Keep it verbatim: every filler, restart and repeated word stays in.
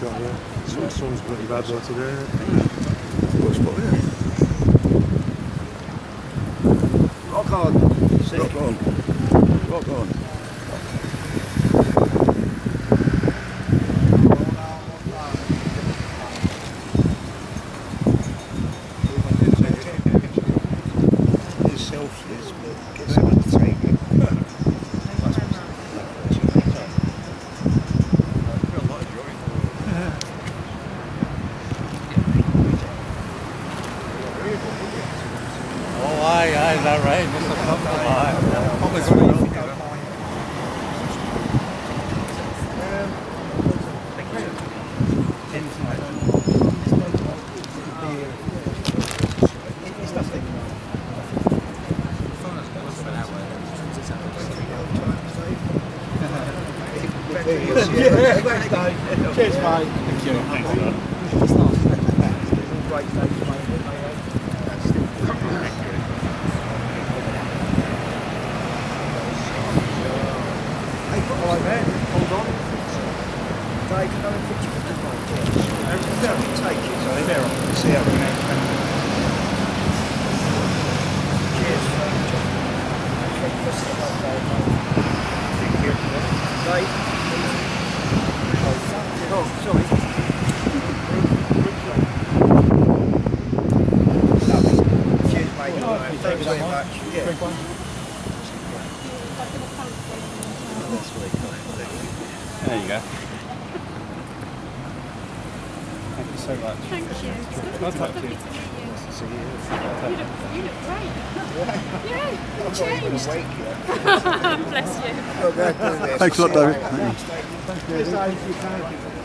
shot, yeah. The sun's pretty bad though today. Good spot, yeah. Rock on. Rock on. Rock on. Oh, aye, aye, is that right? Mister Trump, aye. Probably going to go. Cheers, mate. Thank you. Thanks, Great, thanks, mate. Alright, man. Hold on. Dave, you know the picture of the bike? Yeah. Take it. So they're on. See how we next. Cheers. Thank you. Dave. Oh, sorry. Lovely. Cheers, mate. Thanks very much. Yeah. There you go. Thank you so much. Thank you. I'll talk to you. You look, you look great. Yeah, you've changed. Bless you. Thanks a lot, David. Thank you.